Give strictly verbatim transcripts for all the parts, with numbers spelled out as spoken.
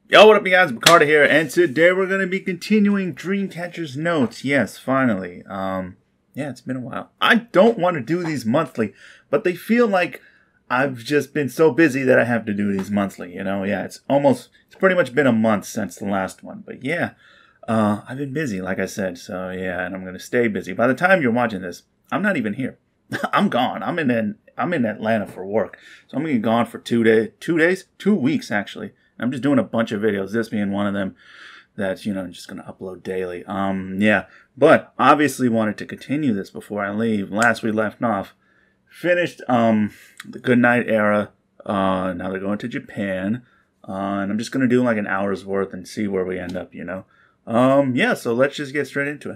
Yo, what up, you guys? Carter here, and today we're going to be continuing Dreamcatcher's Notes. Yes, finally. Um, yeah, it's been a while. I don't want to do these monthly, but they feel like I've just been so busy that I have to do these monthly, you know? Yeah, it's almost, it's pretty much been a month since the last one, but yeah, uh, I've been busy, like I said, so yeah, and I'm going to stay busy. By the time you're watching this, I'm not even here. I'm gone. I'm in, an, I'm in Atlanta for work, so I'm going to be gone for two days, two days, two weeks, actually. I'm just doing a bunch of videos, this being one of them that, you know, I'm just going to upload daily. Um, yeah, but obviously wanted to continue this before I leave. Last we left off, finished um, the Goodnight era. Uh, now they're going to Japan. Uh, and I'm just going to do like an hour's worth and see where we end up, you know. Um, yeah, so let's just get straight into it.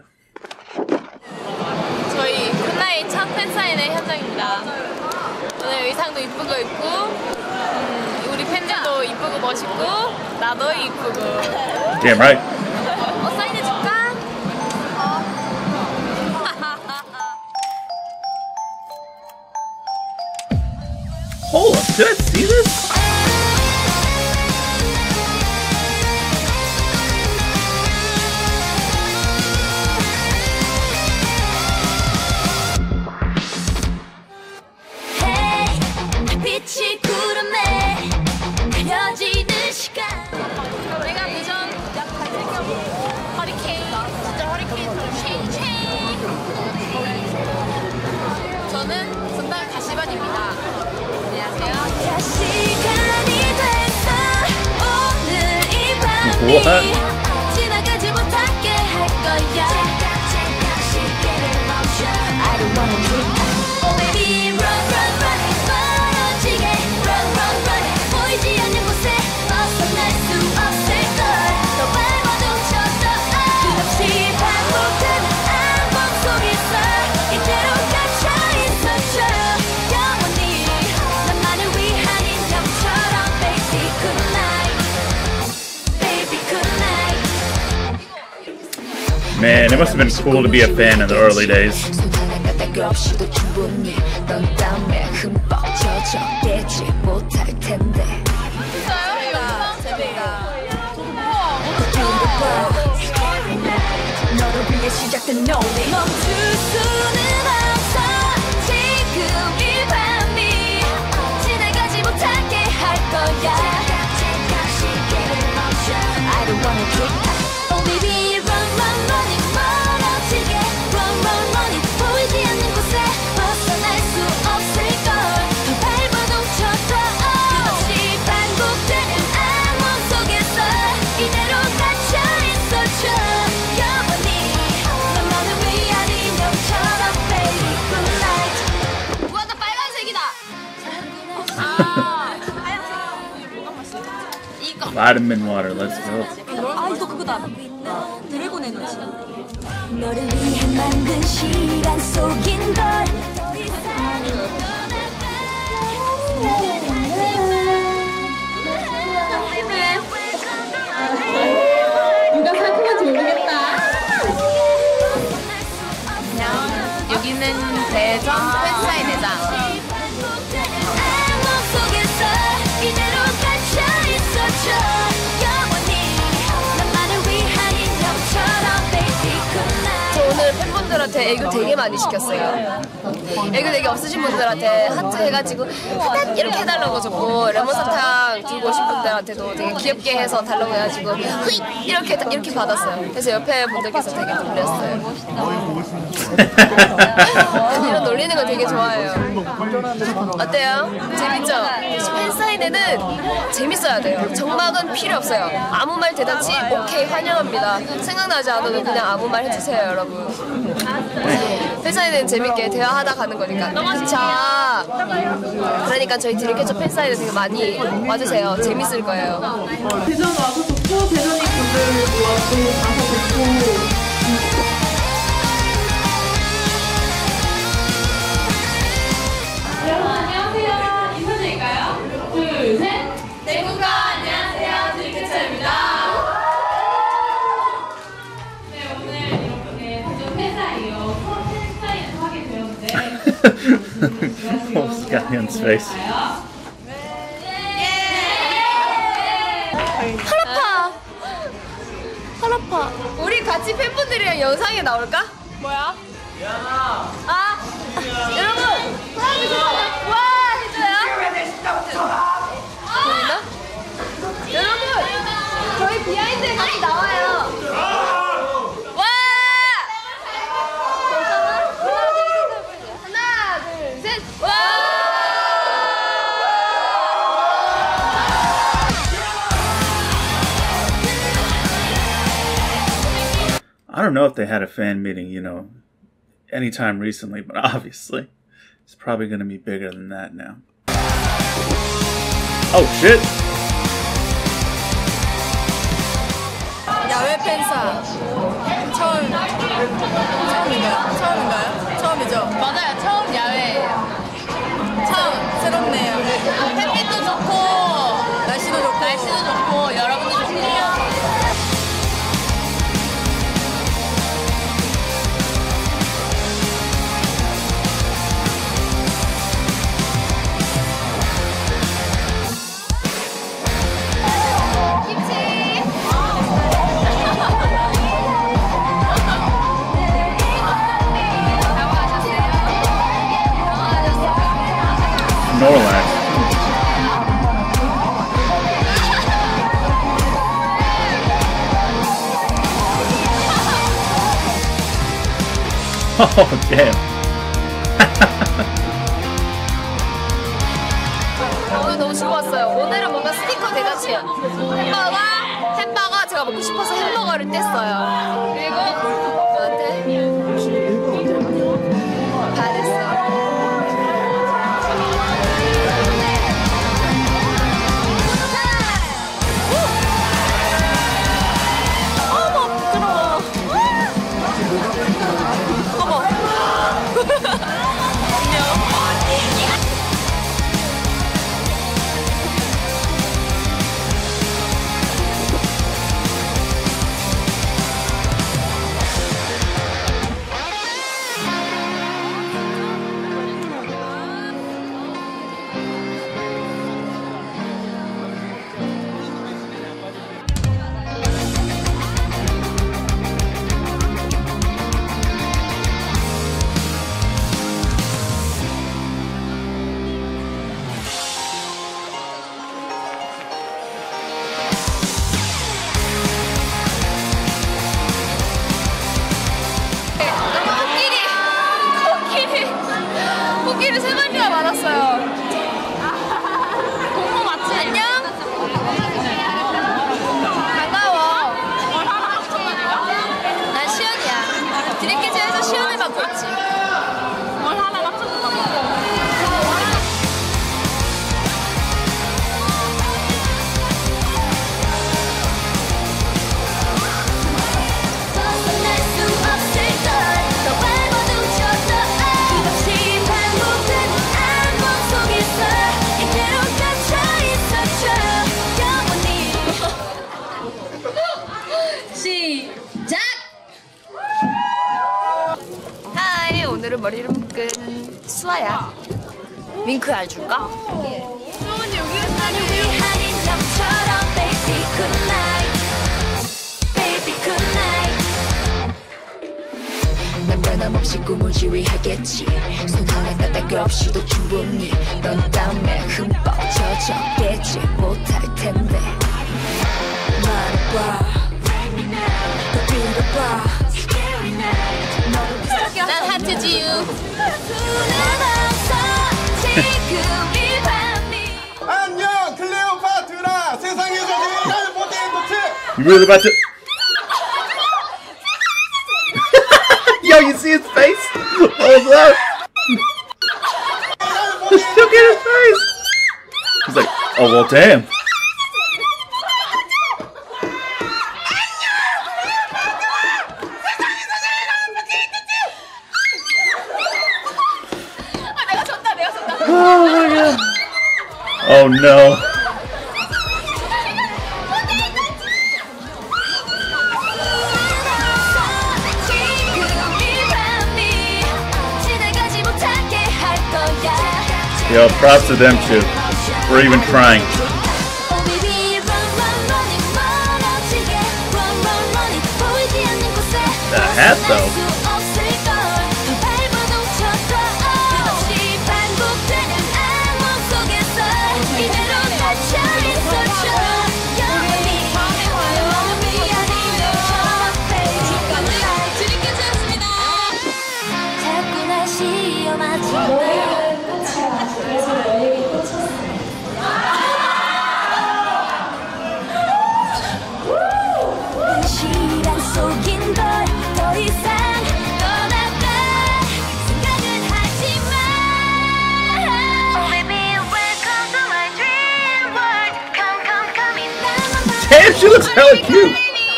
저희 굿나잇 첫 팬사인회 현장입니다. 오늘 의상도 이쁘고 입고 음, 우리 팬들도 이쁘고 멋있고 나도 이쁘고. Damn right. 어 사인해 줄까? Hold up, did I see this? 내가 비전 허리케인 진짜 허리케인 쉐이쉐이. 저는 분당 가시반입니다. 안녕하세요. What? 지나가지 못하게 할 거야. I don't wanna drink. Oh baby run run run 멀어지게 run run run 보이지 않는 곳에 벗어날 수 없을 걸 더 밟아도 쳤어 끝없이 반복되는 악몽 속에서 이대로 갇혀 있었죠 영원히 나만을 위한 인형처럼 baby good night baby good night. Man, it must have been cool to be a fan in the early days. Oh baby run run run 멀어지게 run run run 보이지 않는 곳에 벗어날 수 없을 걸 더 밟아도 쳤어 끝없이 반복되는 악몽 속에서 이대로 갇혀 있었죠 영원히 나만을 위한 인형처럼 baby good night. 우와 나 빨간색이다. 아 하얀색 뭐가 맛있어? 이거 Vitamin water, let's go. 아 이거 그거다. 드래곤 에너지. 너를 위해 만든 시간 속인 걸. 누가 상큼한지 모르겠다. 여기는 대전 팬사인회장. 오늘 팬분들한테 애교 되게 많이 시켰어요. 애교 되게 없으신 분들한테 하트 해가지고 하트 이렇게 해달라고 줬고 레몬 사탕 들고 오신 분들한테도 되게 귀엽게 해서 달라고 해가지고 휘 이렇게 이렇게 받았어요. 그래서 옆에 분들께서 되게 놀랐어요. 이런 놀리는 거 되게 좋아해요. 어때요? 재밌죠? 팬사인회는 재밌어야 돼요. 정막은 필요 없어요. 아무 말 대잔치 오케이 환영합니다. 생각나지 않아도 그냥 아무 말 해주세요 여러분. 팬사인회는 재밌게 대화하다 가는 거니까. 자, 그러니까 저희 드림캐쳐 팬사인회 되게 많이 와주세요. 재밌을 거예요. 대전 와서 좋고 대전이 분들 모아서 가서 좋고. 여러분 안녕하세요. 인사드릴까요? 둘, 셋. 대구가 안녕하세요. 드림캐쳐입니다. 네, 오늘 이렇게 대전 팬사인회요. 첫 팬사인회를 하게 되었는데 Almost got me on his face. 파라파 아파. 우리 같이 팬분들이랑 영상에 나올까? 뭐야? 아, 여러분, 하나 둘 셋, 와 해줘요. 보이나? 여러분, 저희 비하인드에 같이 나와요. 와! 하나, 둘, 셋, 와! I don't know if they had a fan meeting, you know, anytime recently, but obviously it's probably going to be bigger than that now. Oh shit! 야외 팬사 처음 처음인가요? 처음인가요? 처음이죠? 맞아요, 처음 야외예요. 처음 새롭네요. 햇빛도 좋고, 날씨도 좋고 날씨도 좋고, 여러분도 좋고. Snorlax. Oh, damn. 오늘 너무 즐거웠어요. 오늘은 뭔가 스티커 대잔치예요. 햄버거, 햄버거 제가 먹고 싶어서 햄버거를 뗐어요. 그리고 저한테 받았어요. 어머 부끄러워. 어머. 코끼리 세 마리가 많았어요. 공모 맞지? 안녕. 반가워. 난 시연이야. 드림캐쳐에서 시연을 맡고 있지. 뭘 하나 맞춰준다고. 벗어날 수 없을 걸 더 밟아두셨어 끝없이 반복되는 악몽 속에서 이대로 갇혀있었죠 영원히 시작! 하이, 오늘은 머리를 묶은 수아야. 윙크 해줄까? 수원이 여기 우리 한인 남처럼 baby good night baby good night 난 변함없이 꿈을 지휘하겠지 손 하나 까딱 없이도 충분히 넌 땀에 흠뻑 젖었겠지 못할 텐데 말해봐 더 빌어봐 난 하트 지유. 눈은 없어 지금 이 밤이 안녕 클레오파트라 세상에서 제일 못된 노트 You really about to? Yo, you see his face? Hold up. Look at his face. He's like, oh well, damn. 아, 내가 졌다, 내가 졌다. Oh my god. Oh no. Yo, props to them too, for even trying. though. Damn, she looks hella cute.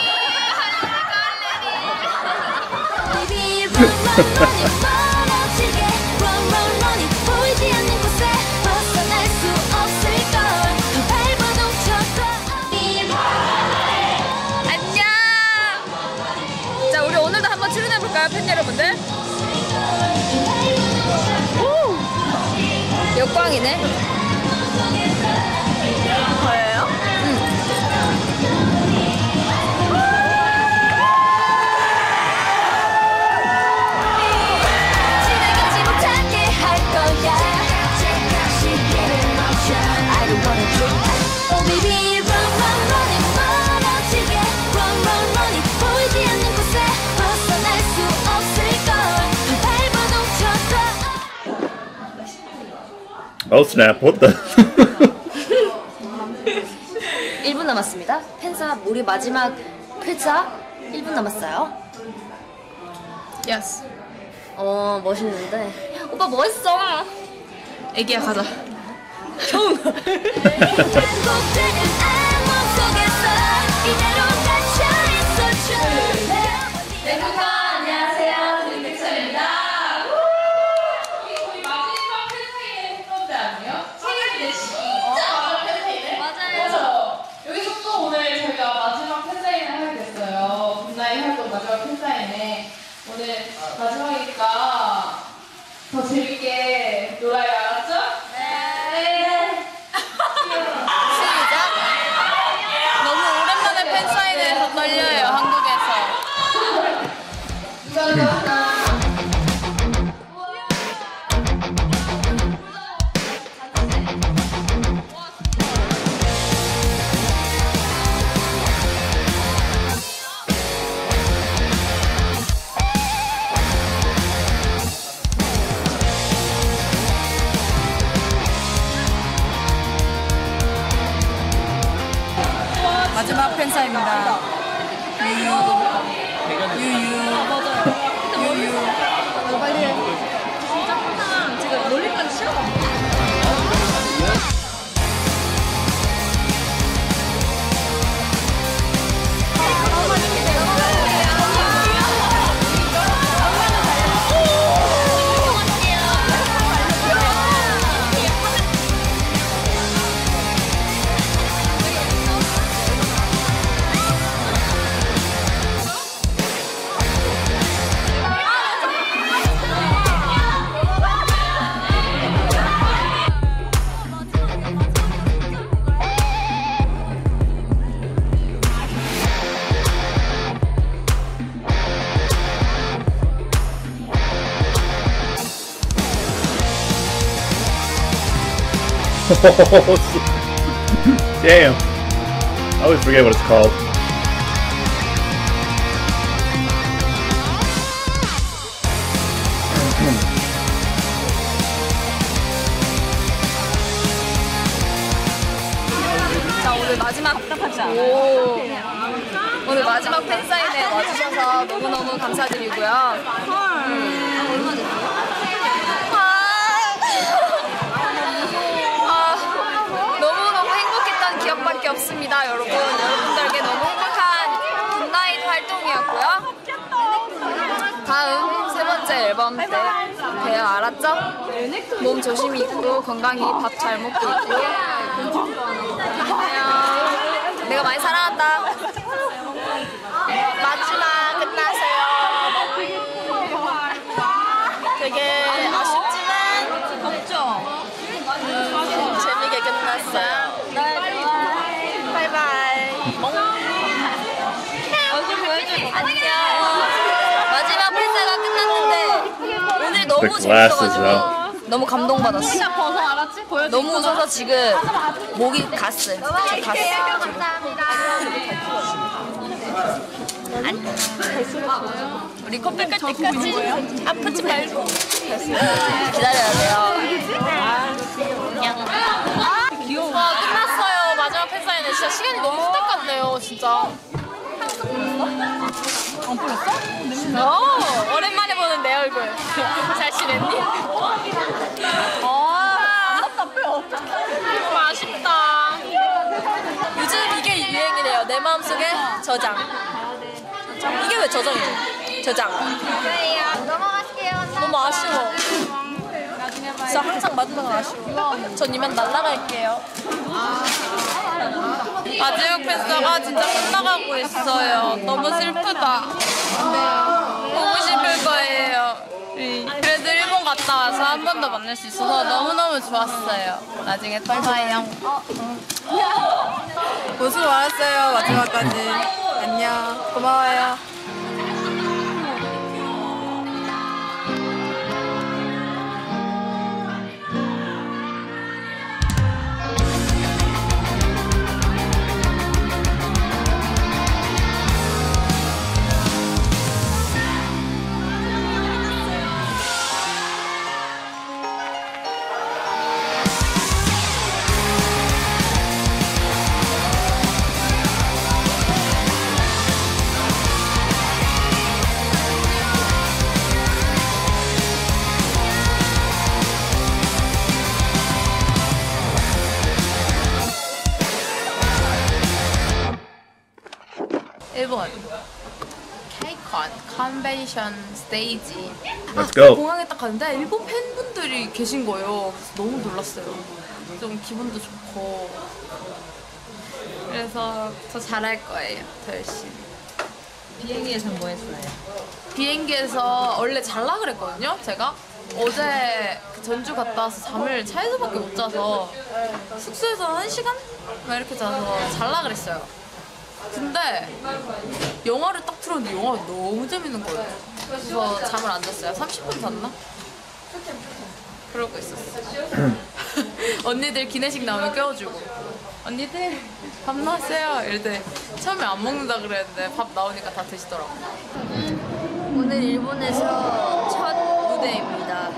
안녕. 자, 우리 오늘도 한번 출연해볼까요, 팬 여러분들? 오! 역광이네. 저예요? Oh snap, what the? 일 분 남았습니다. 팬사 우리 마지막 회차 일 분 남았어요. 예스. 어 멋있는데 오빠 멋있어. 애기야 가자. 처음. 여러분 안녕하세요. 드림픽처입니다. 우리 마지막 팬사인회 했었지 않나요? 생일인데 진짜 팬사인회? 맞아요. 여기서 또 오늘 저희가 마지막 팬사인회 하게 됐어요. 분나이 활동 마지막 팬사인회. 오늘 마지막이니까 더 재밌게 놀아요. 알았죠? 네. 시작. 너무 오랜만에 팬사인회에서 떨려요, 한국에서. 마지막 팬사입니다. 유유. 유유. 맞아요. 유유. 빨리 해. 진짜 항상 지금 놀림까지 싫어. Damn. I always forget what it's called. 자, 오늘 마지막 오. 오늘 마지막 팬사인회 와주셔서 너무너무 감사드리고요. 음. 얼마 됐어요? 너무너무 행복했던 기억밖에 없습니다, 여러분. 여러분들에게 너무 행복한 굿나잇 활동이었고요. 다음 세 번째 앨범 때 봬요, 알았죠? 몸 조심히 입고 건강히 밥 잘 먹고 있고. 안녕. 내가 많이 사랑한다. 마지막 끝나세요. 되게 아쉽지만 덥죠? 음, 재밌게 끝났어요. 바이바이. 얼굴 보여줘. 안녕. 마지막 너무 glasses, 재밌어가지고 너무 감동받았어. 진짜 벗어 알았지? 보여줘. 너무 웃어서 지금 목이 갔어. 저 갔어. 아니. 우리 커플 깔 때까지 아프지 말고 기다려야 돼요. 그냥. 귀여워. 와 끝났어요. 마지막 팬사인회 진짜 시간이 너무 후딱 갔네요. 진짜. 안 뿌렸어? 어, 오랜만에 보는 내 얼굴. 잘 지냈니? 아, 너무 아쉽다. 요즘 이게 유행이래요. 내 마음속에 저장. 이게 왜 저장이에요? 저장. 너무 아쉬워. 진짜 항상 마지막 아쉬워. 전 이만 날아갈게요. 마지막 팬사가 진짜 끝나가고 있어요. 너무 슬프다. 보고 싶을 거예요. 그래도 일본 갔다 와서 한 번 더 만날 수 있어서 너무너무 좋았어요. 나중에 또 봐요. 고생 많았어요. 마지막까지. 안녕. 고마워요. 일본 케이콘 컨벤션 스테이지. Let's go. 공항에 딱 갔는데 일본 팬분들이 계신 거예요. 그래서 너무 놀랐어요. 좀 기분도 좋고. 그래서 더 잘할 거예요. 더 열심히. 비행기에서 뭐 했어요? 비행기에서 원래 잘라 그랬거든요. 제가 어제 그 전주 갔다 와서 잠을 차에서밖에 못 자서 숙소에서 한 시간? 막 이렇게 자서 잘라 그랬어요. 근데 영화를 딱 틀었는데 영화가 너무 재밌는 거예요. 그래서 잠을 안 잤어요. 삼십 분 잤나? 그러고 있었어요. 언니들 기내식 나오면 깨워주고 언니들 밥 나왔어요 이럴 때 처음에 안 먹는다 그랬는데 밥 나오니까 다 드시더라고요. 오늘 일본에서 첫 무대입니다.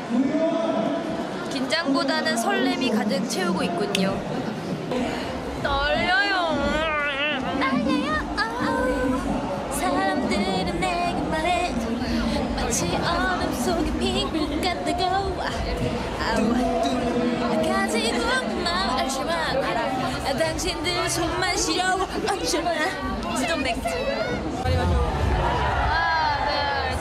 긴장보다는 설렘이 가득 채우고 있군요. 떨려요. 사람들은 내게 말해 마치 얼음 속에 빙글 같다고 가지고 말하지만 당신들 손만 시려워 어쩌나 지금 맥주 하나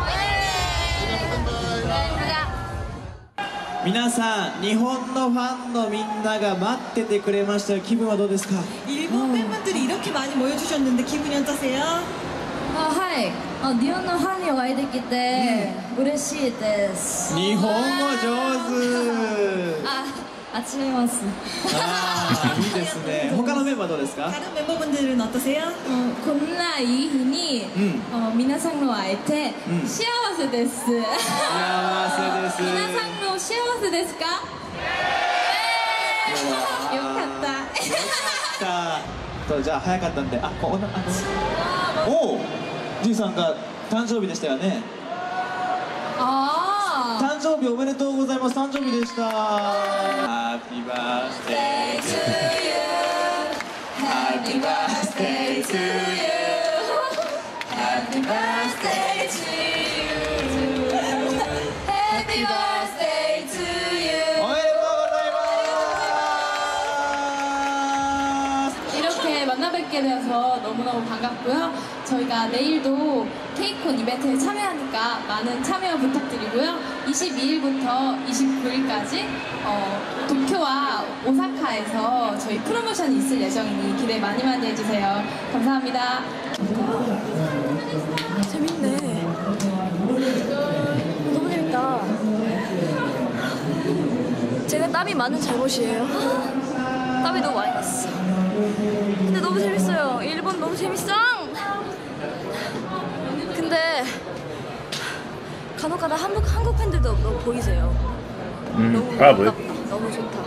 둘셋 皆さん、日本のファンのみんなが待っててくれました。気分はどうですか？ 일본 팬분들이 이렇게 많이 모여주셨는데 기분이 어떠세요? 아, 하이. 어, 니혼의 팬이 와이 됐기 때문에嬉しいです. 日本語上手。 아, 아침에왔어. 아, いいですね。他のメンバーどうですか？ 다른 멤버분들은 어떠세요? 어, 겁나 이 흔히 음. 어, 미나상로 아이테 음. 시아와세 데스. 幸せです。 미나상로 시아와세 데스까? 네. 욕했다. さあ、とじゃあ早かったんで、あ、こおなあのおお、じいさんが誕生日でしたよね。 아. 誕生日おめでとうございます。誕生日でした。Happy birthday to you. Happy birthday to you. Happy birthday to you. Happy birthday to you. おめでとうございます。 이렇게 만나뵙게 되어서 너무너무 반갑고요. 저희가 내일도 케이콘 이벤트에 참여하니까 많은 참여 부탁드리고요. 이십이일부터 이십구일까지 어, 도쿄와 오사카에서 저희 프로모션이 있을 예정이니 기대 많이 많이 해주세요. 감사합니다. 재밌네. 너무 재밌다. 제가 땀이 많은 잘못이에요. 땀이 너무 많이 났어. 근데 너무 재밌어요. 일본 너무 재밌어. 근데 간혹가다 한국 한국 팬들도 너무 보이세요. Mm, 너무 probably. 반갑다. 너무 좋다.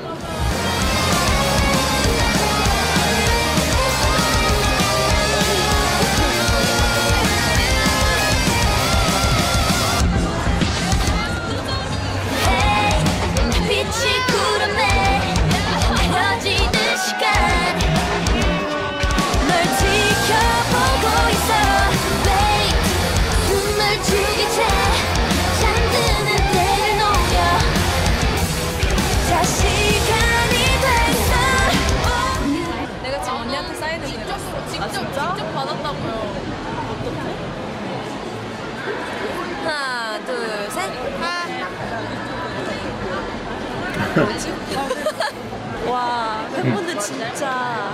빛이 구름에 헤어지는 시간 널 지켜보고 있어 Babe 숨을 죽인 채 잠드는 때를 녹여 자 시간이 됐어 내가 지금 언니한테 사인을 보냈어. 직접, 직접 받았다고요. 하나, 둘, 셋. 와, 팬분들 진짜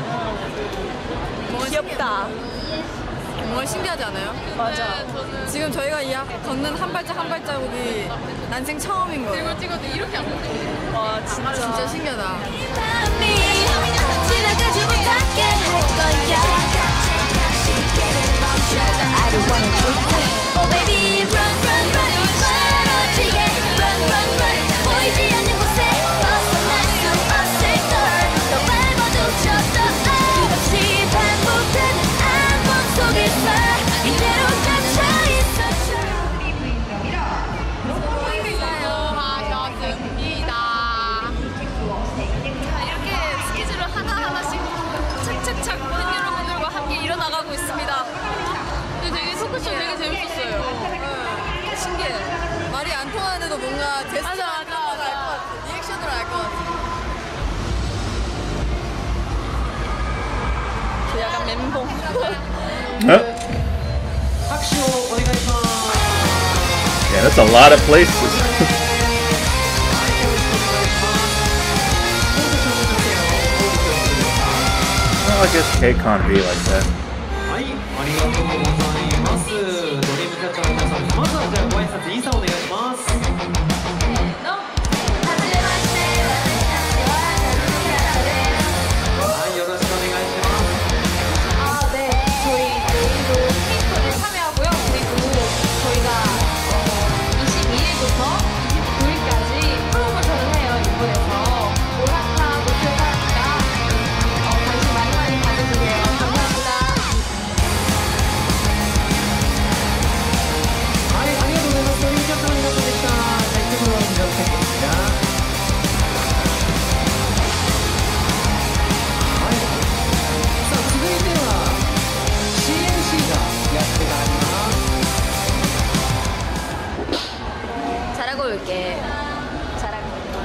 귀엽다. 정말 신기하지 않아요? 맞아. 지금 저희가 이 걷는 한 발짝 한 발자국이 난생 처음인 거예요. 이걸 찍어도 이렇게 안 보여요. 와, 진짜 진짜 신기하다. 밤이 지나가지 못하게 할 거야 I don't wanna quit Oh baby run run run 멀어지게 run run run 보이지 않는 곳에 벗어날 수 없을걸 너 밟아두쳤어 끝없이 반복되는 안본 속에서 이대로 갇혀있었죠 수고하셨습니다. 자, 이렇게 스케줄을 하나하나씩 착착착 팬 여러분들과 함께 이뤄나가고 있습니다. 근데 되게 토크쇼 되게 재밌었어요. 네, 신기해. 말이 안 통하는데도 뭔가 제스처를 맞아, 맞아, 알것 같아. 맞아. 리액션으로 알 것 같아. 저 약간 멘붕. Huh? Yeah, that's a lot of places. Well, I guess KCON be like that. はい、ありがとうございます。ドリームキャッチャーの皆さん、まずはじゃあご挨拶インサお願いします。はい、よろしくお願いします。 아, 네. 저희 내일도 K-팝에 참여하고요. 그리고 저희가 어, 이십이 일부터 이십구 일까지 프로모션을 해요. 일본에서. 오락타 노트사니까 어, 관심 많이 많이 가져주세요. 감사합니다. はい、ありがとうございます。ドリームキャッチャーの皆さんでした。じゃあ、一曲を披露していいですか。はい。さあ、続いては シーエムシー がやってまいります。 잘하고 올게. 잘하고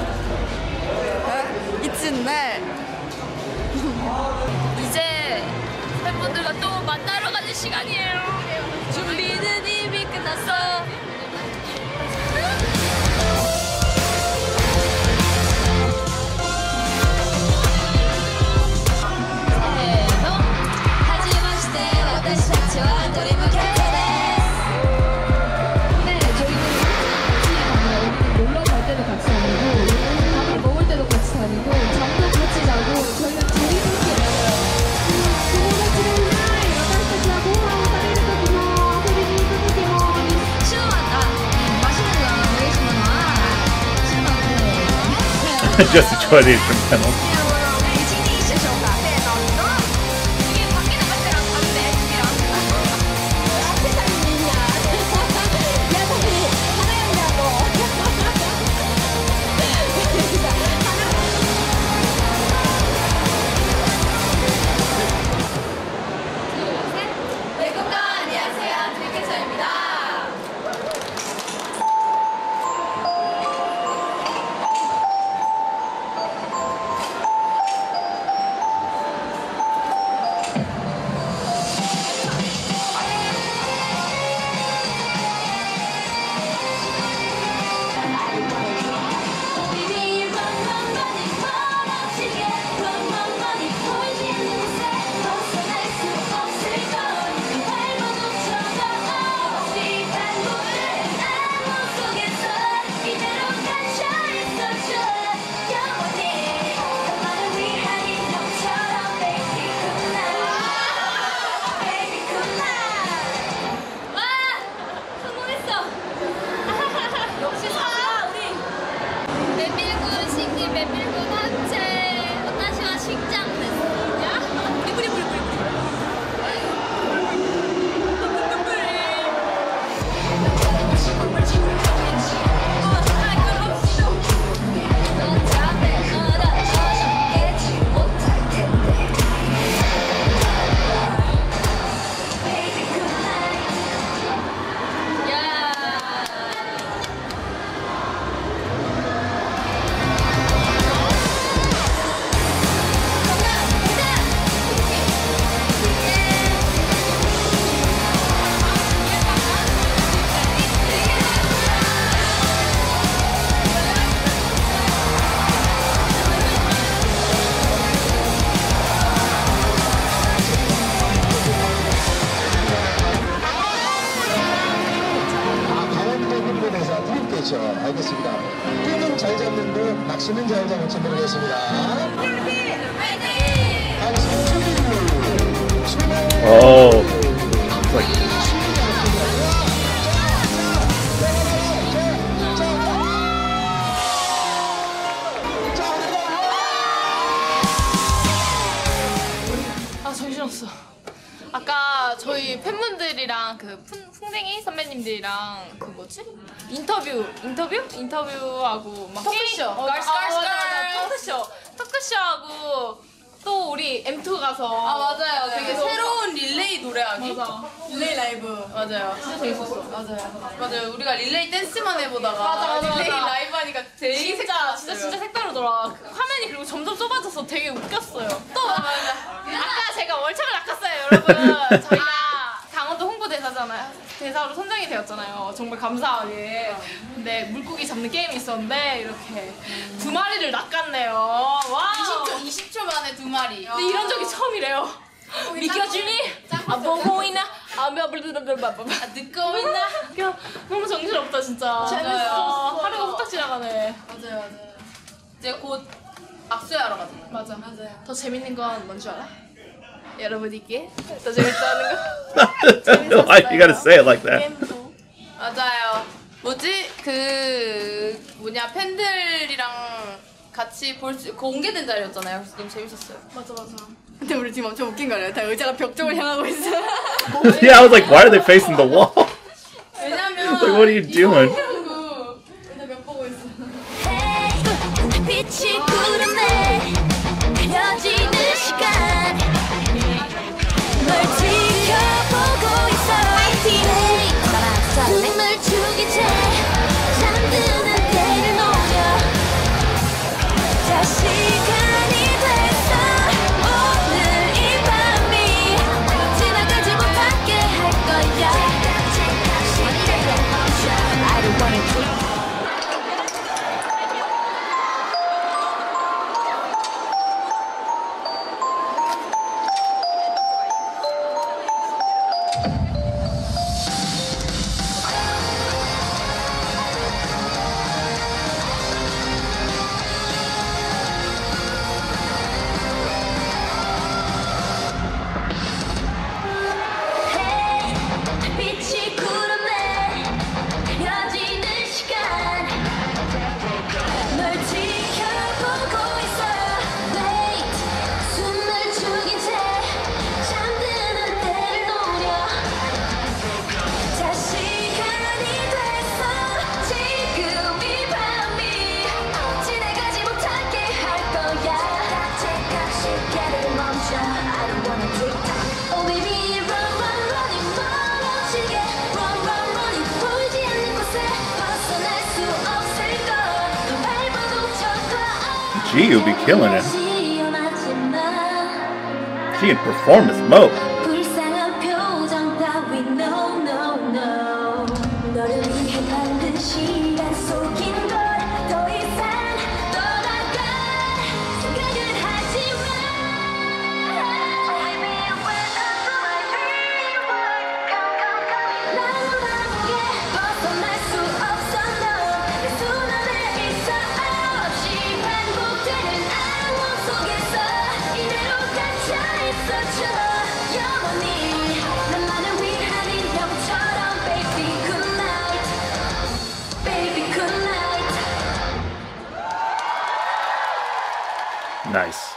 올게. 이쯤 날 이제 팬분들과 또 만나러 가는 시간이에요. 준비는 이미 끝났어. 하지마시테 와타시 타치와 드리ムキャッチャー 네, 저희는 같이 가요. 놀러 갈 때도 같이 다니고, 밥을 먹을 때도 같이 다니고, 잠도 같이 자고, 저희는 둘이 함께해요. 友達がいない私たちはご飯を食べる時も遊びに行く時も一緒はあ 맛있는 거 먹으시면 아 Just enjoy the instrumental. 이게 밖에 나갈 때랑 다른데 집이랑 외국과 안녕하세요 드림캐쳐입니다 그렇죠. 알겠습니다. 끈은 잘 잡는 듯 낚시는 잘 잡을지 모르겠습니다. Oh. Like, 아 정신없어. 아까 저희 팬분들이랑 그 푼, 풍뎅이 선배님들이랑 그 뭐지? 인터뷰 인터뷰? 인터뷰하고 막 토크쇼 어, 걸스 걸스 걸스 토크쇼 토크쇼하고 또 우리 엠투 가서 아 맞아요 되게 새로운 릴레이 노래하기 맞아 릴레이 라이브 맞아요 진짜 재밌었어 맞아요 맞아요 우리가 릴레이 댄스만 해보다가 맞아, 맞아, 릴레이 맞아. 라이브 하니까 되게 진짜 진짜 진짜 색다르더라 화면이 그리고 점점 좁아져서 되게 웃겼어요 또 맞아 맞아 아까 제가 월척을 낚았어요 여러분 저희가 강원도 홍보대사잖아요 대사로 선정이 되었잖아요 정말 감사하게 근데 물고기 잡는 게임이 있었는데 이렇게 두 마리를 낚았네요 와 이십 초 이십 초 만에 두 마리 근데 이런 적이 처음이래요 믿겨주니? 아 보고 있나? 아 듣고 있나? 너무 정신없다 진짜 재밌었어 하루가 후딱 지나가네 맞아요 맞아요 이제 곧 악수하러 가자 맞아 맞아요 더 재밌는 건 뭔 줄 알아? 여러분이기에 더 재밌다는 거? Why you gotta say it like that? 맞아요. 뭐지? 그 뭐냐 팬들이랑 같이 볼 수 공개된 자리였잖아요. 그래서 너무 재밌었어요. 맞아 맞아. 근데 우리 지금 엄청 웃긴 거예요. 다 의자가 벽 쪽을 향하고 있어. Yeah, I was like, why are they facing the wall? 왜냐면 Like, what are you doing? 의자 벽 보고 있어. 빛이 구름에 그려지는 시간 널 지켜보고 있어 숨을 죽인 채 잠드는 때를 노려 자 시간이 됐어 오늘 이 밤이 지나가지 못하게 할 거야 I don't wanna dream 빛이 구름에 그려지는 시간 널 지켜보고 있어 Wait 숨을 죽인 채 잠드는 때를 노려 자 시간이 됐어 지금 이 밤이 지나가지 못하게 할 거야 잠깐 시계를 멈춰 I don't wanna tick tock Oh baby run run running 멀어지게 run run running 보이지 않는 곳에 벗어날 수 없을 걸 널 밟아도 쳤다 Gee, you'll be killing it. 시험하지 마 She in performance mode. 불쌍한 표정 따위 no no no 너를 위해 만든 시간 속인 걸 더 이상 떠나갈 생각을 하지 마 나는 바보게 벗어날 수 없어 너내 손안에 있어 없이 반복되는 악몽 속에서 이대로 갇혀 있어줘 영원히 나만을 위한 인형처럼 baby good night baby good night Nice.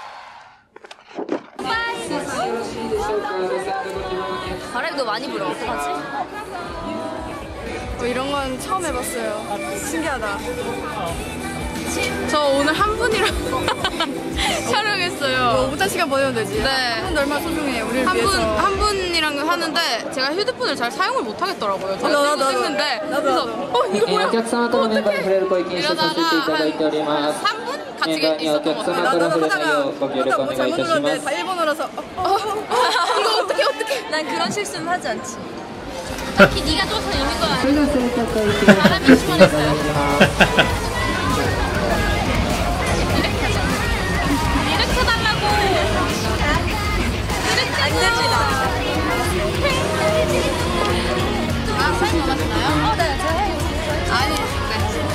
바람이 너 많이 불어. 어떡하지? 뭐 이런 건 처음 해봤어요. 신기하다. 저 오늘 한 분이랑 촬영했어요. 오전 시간 보내면 되지. 네. 한 분 얼마나 소중해, 우리를 한 위해서. 분, 한 분이랑 하는데 제가 휴대폰을 잘 사용을 못 하겠더라고요. 제가 나도, 들고 나도, 찍는데 나도, 그래서 나도. 어 이거 뭐야? お客様とのメンバーに触れるご意見書させていただいております。 삼 분 メ 같이 ンバーにお 있었던 客 것 様 같아요. から 나도 触れない 하다가 ようご協 하다 力お 뭐 願い 잘못 いたしま 눌렀는데 す。 다 일본어라서 어, 어, 이거 어떻게 어떻게? 난 그런 실수는 하지 않지. 딱히 네가 줘서 있는 건 それで 아니고 はそれとご意見書させていただいております。 이렇게 달라고. 이렇게 안 됩니다. 아, 사인 남았나요? 어, 네, 제가 해요. 아니, 네.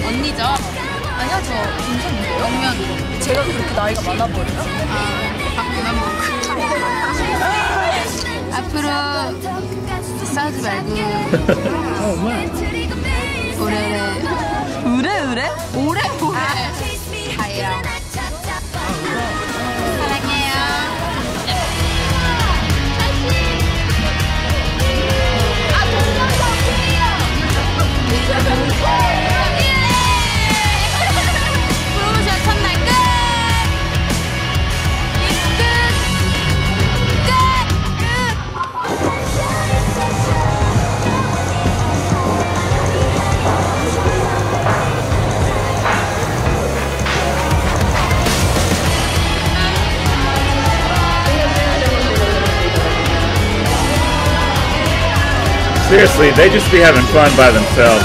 언니죠? 아니요, 저 동생인데요. 그러면 제가 그렇게 나이가 많아 보여요? 아, 박근한 앞으로 싸우지 말고 오래오래 오래오래? 오래오래 가요. 사랑해요. 아, 동영상 보세요. 프로모션 첫날 끝! 끝! 끝! Seriously, they just be having fun by themselves.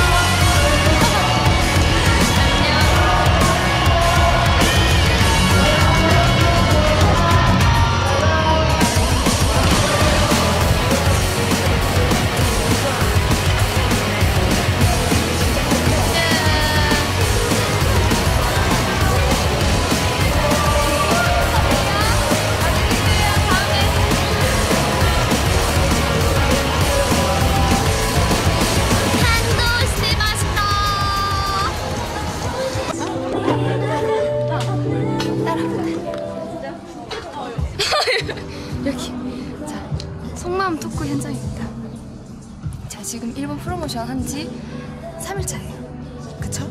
여기. 자, 속마음 토크 현장입니다. 자, 지금 일본 프로모션 한지 삼 일 차예요. 그쵸?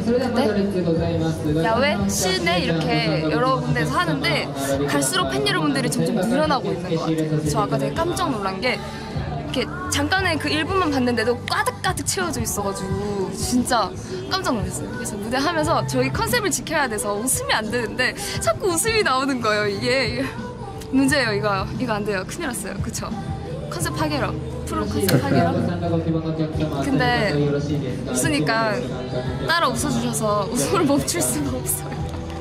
근데 야외, 실내 이렇게 여러 군데서 하는데 갈수록 팬 여러분들이 점점 늘어나고 있는 것 같아요. 저 아까 되게 깜짝 놀란 게 이렇게 잠깐의 그 일 분만 봤는데도 가득가득 채워져 있어가지고 진짜 깜짝 놀랐어요. 그래서 무대 하면서 저희 컨셉을 지켜야 돼서 웃으면 안 되는데 자꾸 웃음이 나오는 거예요. 이게 문제예요. 이거 이거 안 돼요. 큰일 났어요. 그쵸? 컨셉 파괴로 프로 컨셉 파괴로. 근데 웃으니까 따라 웃어주셔서 웃음을 멈출 수가 없어요.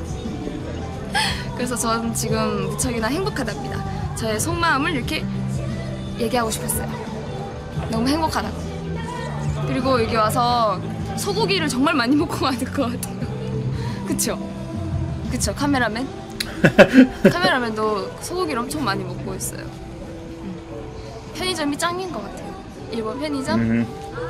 그래서 저는 지금 무척이나 행복하답니다. 저의 속마음을 이렇게 얘기하고 싶었어요. 너무 행복하다고. 그리고 여기 와서 소고기를 정말 많이 먹고 가는 것 같아요. 그쵸? 그쵸? 카메라맨? 카메라맨도 소고기를 엄청 많이 먹고 있어요. 편의점이 짱인 것 같아요. 일본 편의점. Mm-hmm.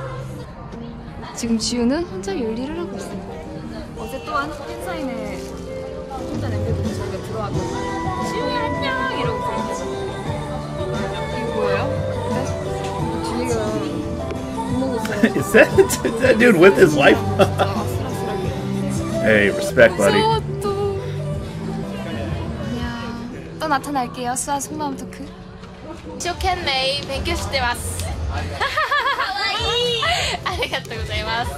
지금 지우는 혼자 열일을 하고 있어요. 어제 또한 팬사인회 혼자 남겨두고 저희가 들어왔거든요. 지우야 안녕! 이러고 이거 뭐예요? 네? 뒤에가 Is that, is that dude with his wife? Hey, respect, buddy. 또 나타날게요. 수아 속마음 토크. 一生懸命勉強してます。かわいい。ありがとうございます。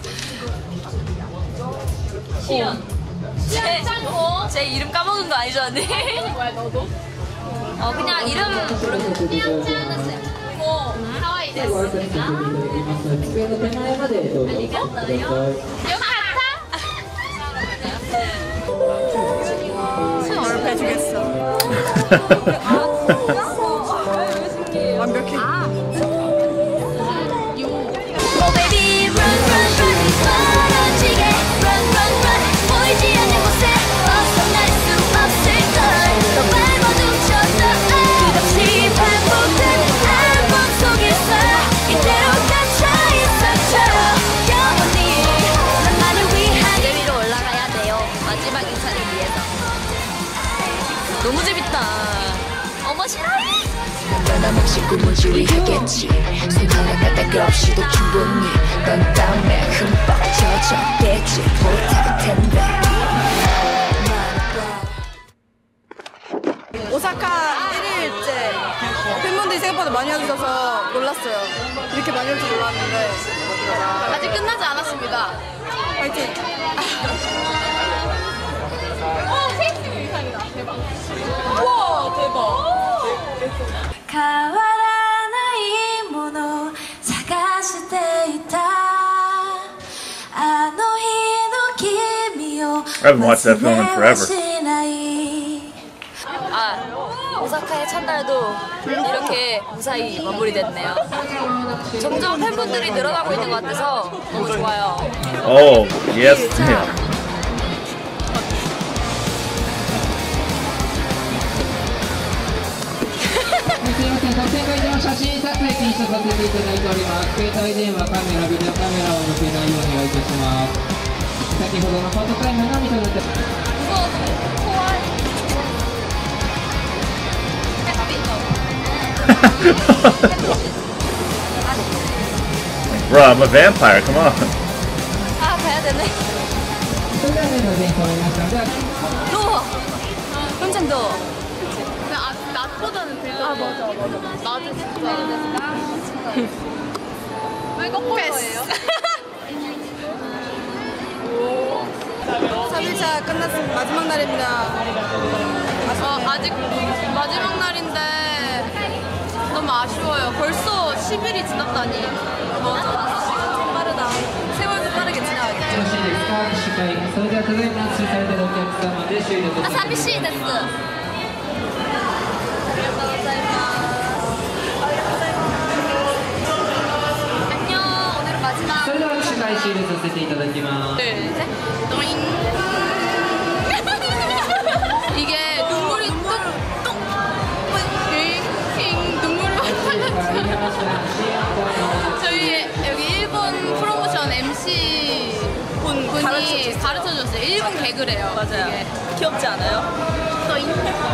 시연. 시연 짱구. 제 이름 까먹은 거 아니죠, 언니? 뭐야 너도? 어 그냥 이름 부르고. 시연 짱은 뭐 하와이 됐습니다. 아리가또요. 요카타. 수연 얼굴 해주겠어. 완벽해. 아. Oh baby run run run 멀어지게 run run run 보이지 않는 곳에 벗어날 수 없을걸 더 밟아도 젖어 끝없이 반복되는 앨범 속에서 이대로 갇혀있었죠 영원히 나만을 위한 무대 위로 올라가야 돼요 마지막 인사를 위해서 너무 재밌다. 어머 싫어해. 변함없이 꿈을 지휘하겠지 손 하나 까딱 없이도 충분히 넌 땀에 흠뻑 젖었겠지 못할 텐데 오사카 일 일째 팬분들이 생각보다 많이 와주셔서 놀랐어요. 이렇게 많이 올 줄 몰랐는데 아직 끝나지 않았습니다. 화이팅! 어, 세이스 이상이다. 대박. 우와, 대박. 変わらないもの探していたあの日の君を I haven't watched that film in forever. しない 아, 오사카에 첫날도 이렇게 무사히 마무리됐네요. 점점 팬분들이 늘어나고 있는 것 같아서 너무 좋아요. Oh, yes. Yeah. Bro, I'm a vampire. Come on. 아, 가야 되네. 더워. 완전 더워. 근데 아, 낮보다는 되게 아, 맞아, 맞아. 낮은 진짜. 왜 거꾸로예요? 삼 일차 끝났습니다. 마지막 날입니다. 어, 아직 마지막 날인데 너무 아쉬워요. 벌써 십 일이 지났다니. 맞아. 빠르다. 세월도 빠르게 지나가겠죠. 아, 사비시 데스. 안녕. 오늘은 마지막. 둘, 셋. 또잉. 이게 눈물이 뚝뚝 잉 눈물을 저희 여기 일본 프로모션 엠씨 분, 분이 가르쳐줬어요. 가르쳐줬어요. 일본 개그래요. 맞아요. 이게. 귀엽지 않아요? 또잉.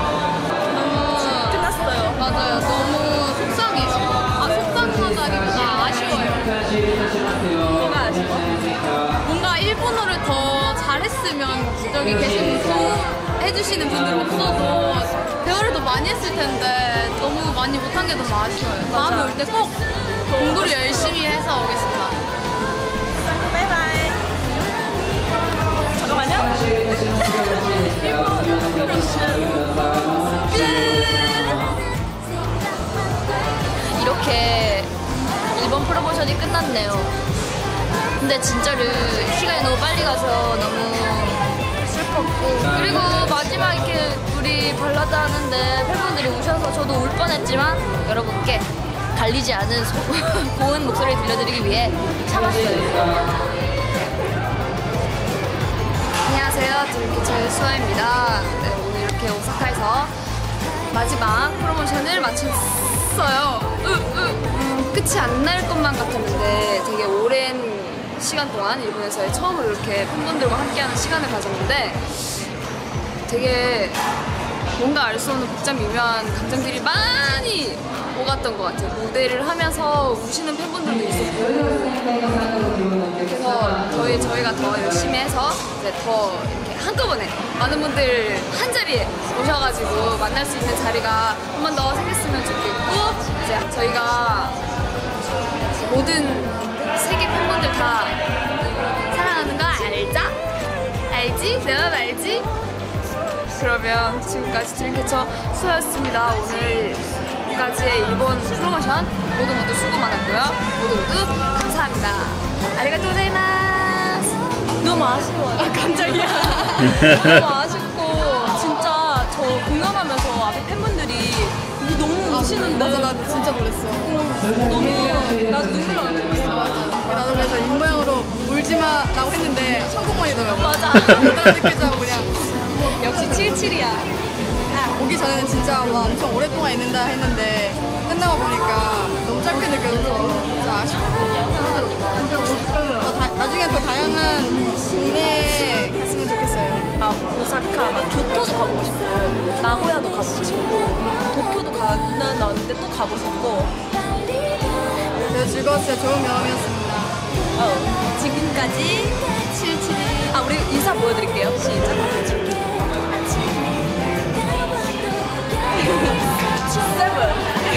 너무 끝났어요. 맞아요. 너무 속상해요. 아 속상하다기보다 아쉬워요. 뭐가 아쉬워? 뭔가 일본어를 더 잘했으면 저기 계신 그 해주시는 분들 없어서 대화를 더 많이 했을 텐데 너무 많이 못한 게 너무 아쉬워요. 다음에 올 때 꼭 공부를 열심히 해서 오겠습니다. 바이바이. 잠깐만요. 이렇게 일본 프로모션이 끝났네요. 근데 진짜로 시간이 너무 빨리 가서 너무 슬펐고, 그리고 마지막 이렇게 우리 발라드 하는데 팬분들이 우셔서 저도 울 뻔했지만 여러분께 갈리지 않은 소, 고운 목소리를 들려드리기 위해 참았어요. 안녕하세요, 드림캐쳐의 수아입니다. 네, 오늘 이렇게 오사카에서 마지막 프로모션을 마쳤어요. 으, 으, 음, 끝이 안 날 것만 같았는데 되게 오랜 시간 동안 일본에서의 처음으로 이렇게 팬분들과 함께하는 시간을 가졌는데 되게 뭔가 알 수 없는 복잡 미묘한 감정들이 많이 오갔던 것 같아요. 무대를 하면서 우시는 팬분들도 있었고, 그래서 저희, 저희가 더 열심히 해서 이제 더 이렇게 한꺼번에 많은 분들 한 자리에 오셔가지고 만날 수 있는 자리가 한 번 더 생겼으면 좋겠고, 이제 저희가 모든 세계 팬분들 다 사랑하는 거 알자? 알지? 내 맘 알지? 그러면 지금까지 드림캐쳐 수아였습니다. 오늘까지의 일본 프로모션 모두 모두 수고 많았고요. 모두 모두 감사합니다. 아리가또 고자이마스. 너무 아쉬워요. 아, 깜짝이야. 너무 아쉽고, 진짜 저 공연하면서 앞에 팬분들이 너무 우시는데. 맞아, 나 진짜 놀랐어. 너무 나 눈물 나왔어. 나도 그래서 입모양으로 울지마 라고 했는데 천국만이더라고. 맞아. 그다음 느끼자고 그냥. 역시 칠칠이야. 오기 전에는 진짜 와, 엄청 오랫동안 있는다 했는데 끝나고 보니까 너무 짧게 느껴져서 진짜 아쉽고, 더 다, 나중에 더 다양한 국내에 갔으면 좋겠어요. 아, 오사카, 막 교토도 가보고 싶고, 나고야도 가보고 싶고, 도쿄도 가는 나는데 또 가고 싶고. 그래서 즐거웠어요. 좋은 경험이었습니다. 어, 지금까지 칠칠이. 아, 우리 인사 보여드릴게요. 시작. 세븐.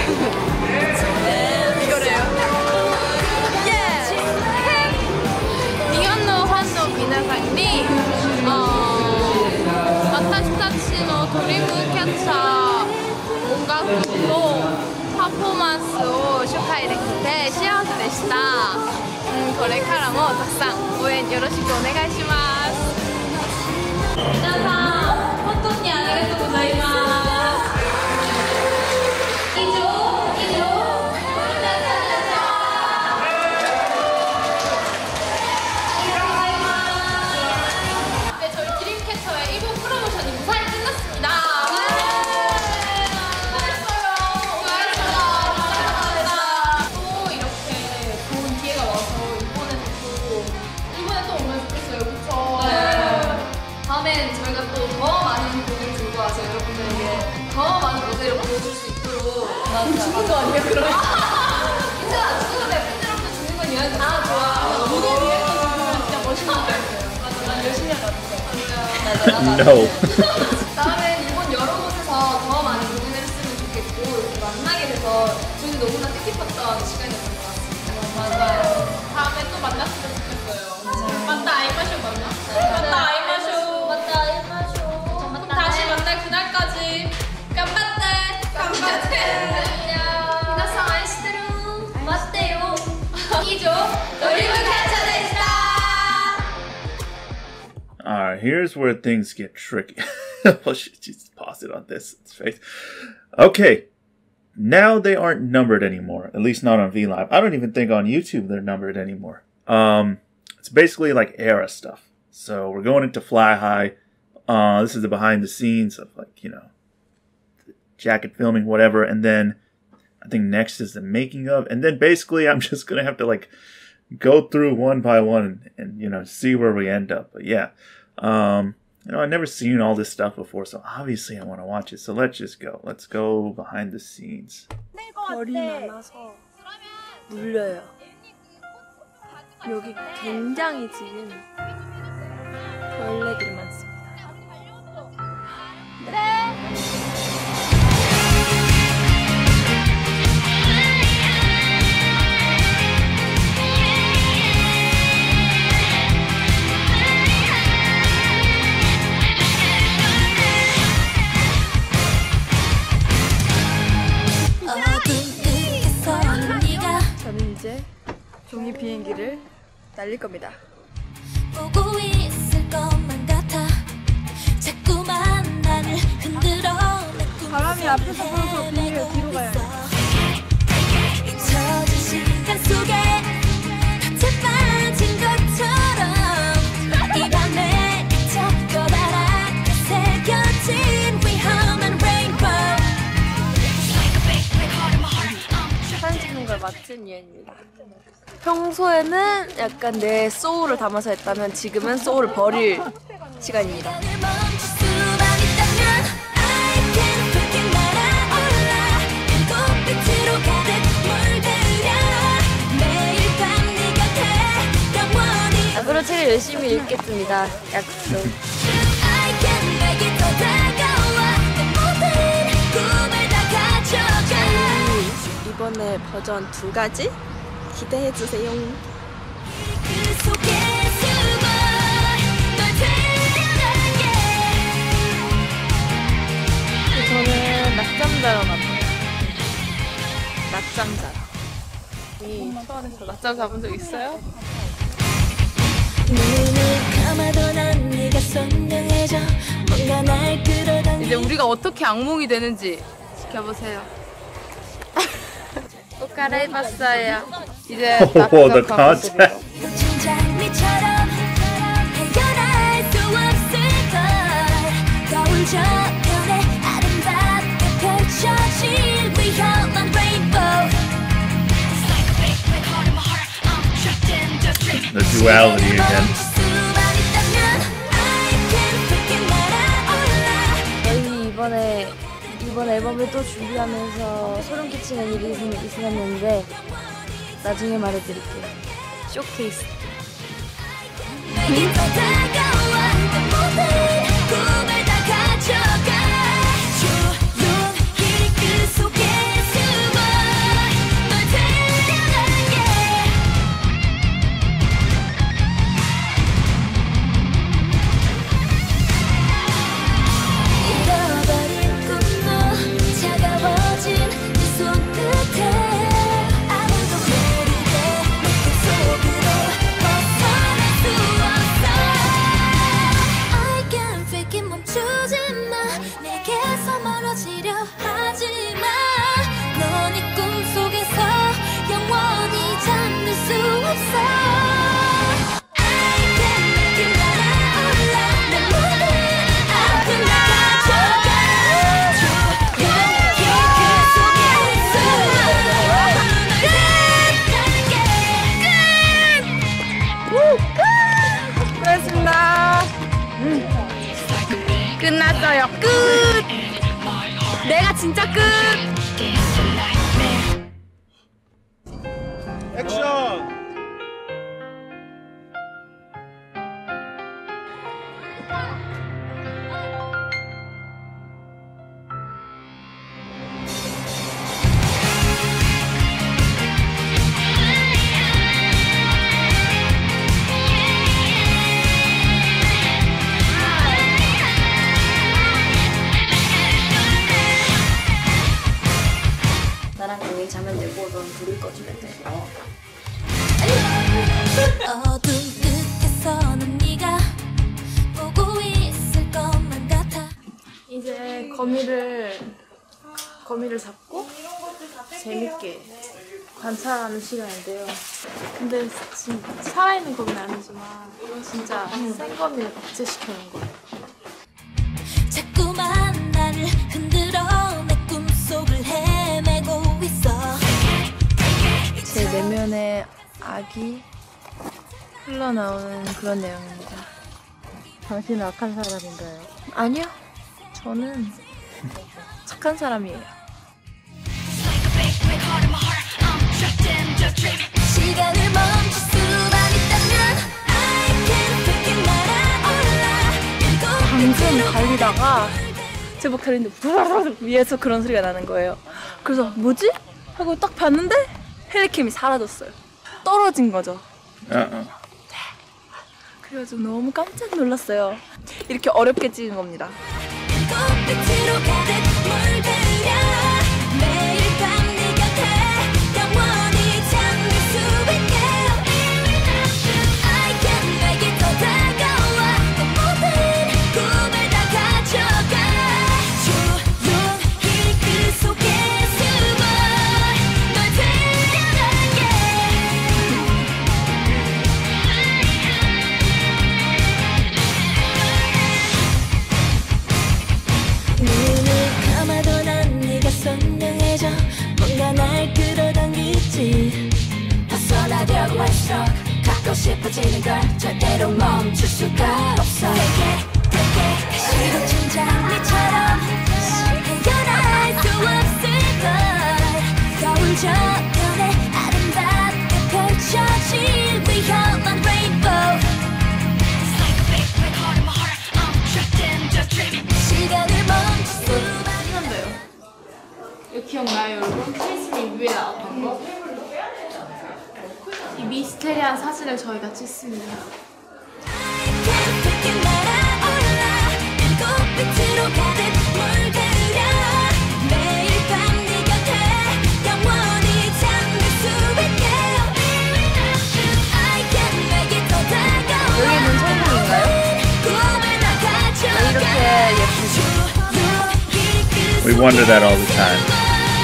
이거래요. 예! 日本のファンの皆さんに、私たちのドリームキャッチャー音楽とパフォーマンスを紹介できて幸せでした、うん、これからもたくさん応援よろしくお願いします。皆さん本当にありがとうございます。 저희가 또 더 많은 곡을 들고 와서 여러분들에게 더 많은 무대를 보여줄 수 있도록 죽은 거 아니야 그러면? 진짜 죽은 내 팬들한테 죽는 건 이해하지. 아 좋아. 무대 위에서 죽으면 진짜 멋있는 거 같아요. 맞아, 난 열심히 할 것 같아. No. 다음엔 일본 여러 곳에서 더 많은 공연을 했으면 좋겠고 이렇게 만나게 돼서 저희도 너무나 뜻깊었던 시간이었던 것 같습니다. 맞아요. 다음에 또 만났으면 좋겠어요. 맞다 아이마쇼 맞나? 맞다 아이마쇼. 맞다 아이마쇼. 그럼 다시 만날 그날까지 깜빡대. 깜빡대. 미나상 아이시테루. 맞대요. 이죠. 드림 캐쳐 데시다. Alright, here's where things get tricky. Well, she just paused it on this face. Okay. Now they aren't numbered anymore. At least not on V Live. I don't even think on YouTube they're numbered anymore. Um, it's basically like era stuff. So we're going into Fly High. Uh, this is the behind the scenes of like, you know, jacket filming, whatever. And then I think next is the making of. And then basically I'm just going to have to like go through one by one and, and, you know, see where we end up. But yeah, um, you know, I've never seen all this stuff before, so obviously I want to watch it. So let's just go. Let's go behind the scenes. 별이 많아서 물려요. 여기 굉장히 지금 벌레들이 많습니다. 저는 이제 종이 비행기를 날릴 겁니다. 보고 있을 것만 같아. 자꾸만 나를 흔들어. 바람이 앞에서 불어서 비행기가 뒤로 가야 해. 잊혀진 시간 속에 갇혀 빠진 것처럼 이 밤에 갇혀 커다랗게 새겨진 위험한 레인보우. 사진 찍는 걸 맡은 유엔입니다. 평소에는 약간 내 소울을 담아서 했다면 지금은 소울을 버릴 시간입니다. 앞으로 책을 열심히 읽겠습니다. 약속. 이번에 버전 두 가지 기대해 주세요. 저는 낮잠자러 갑니다. 낮잠자러. 이 초원에서 낮잠 자본 적 있어요? 이제 우리가 어떻게 악몽이 되는지 지켜보세요. 옷 갈아입었어요. 이제 the content. The duality again. 저희 이번에 이번 앨범을 또 준비하면서 소름 끼치는 일이 있었는데 나중에 말해드릴게요. 쇼케이스. 끝났어요. 끝. 내가 진짜 끝. 액션! 나랑 공이 자면 되고 넌 불을 꺼주면 돼. 어둠 끝에서는 네가 보고 있을 것만 같아. 이제 거미를 거미를 잡고 재밌게 관찰하는 시간인데요. 근데 지금 살아있는 거미는 아니지만 진짜 생거미를 복제시켜놓은 거예요. 자꾸만 나를 흔들어 내 꿈속을 헤매고 있어. 제 내면의 악이 흘러나오는 그런 내용입니다. 당신은 악한 사람인가요? 아니요. 저는 착한 사람이에요. 시간을 멈출 수만 있다면 I can take it 날아올라. 방금 달리다가 제 목소리인데 위에서 그런 소리가 나는 거예요. 그래서 뭐지? 하고 딱 봤는데 헬리캠이 사라졌어요. 떨어진 거죠. Uh-uh. 그래가지고 너무 깜짝 놀랐어요. 이렇게 어렵게 찍은 겁니다. 꽃빛으로 가득 물들여 매일 밤 네 곁에 영원히 잠들 수 있게. I can make it 더 다가와 내 모든 꿈을 다 가져가. 조용히 그 속에 숨어 널 데려갈게. 눈을 감아도 난 네가 선명해져. 뭔가 날 끌어당기지. 벗어나려고 할수록 갖고 싶어지는 걸 절대로 멈출 수가 없어. 시도 천장미처럼 헤어날 수 없을 걸. 겨울 저편에 아름답게 펼쳐질 위험한 레인보우. 시간을 멈출 수만 있는데요. 이거 기억나요, 여러분? 케이스님 위에 나왔던 거? 이 미스테리한 사진을 저희가 찍습니다. 꽃빛으로 가득 물들여 매일 밤 네 곁에 영원히 잠들 수 있게. I can make it 더 다가와. 여기는 천국인가요? 꿈을 다 가져가. 이렇게 예쁘죠? We wonder that all the time.